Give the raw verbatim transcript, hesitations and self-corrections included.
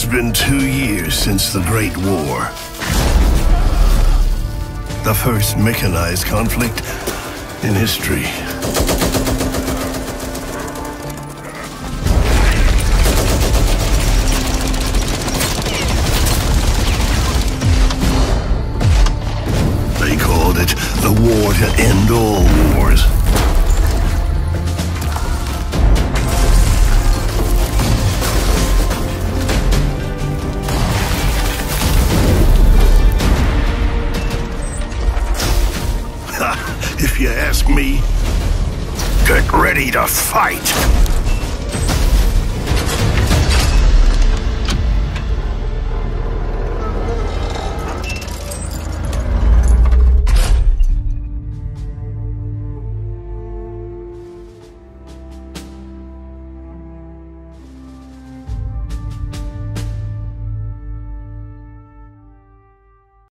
been two years since the Great War. The first mechanized conflict in history. They called it the war to end all wars. If you ask me, get ready to fight.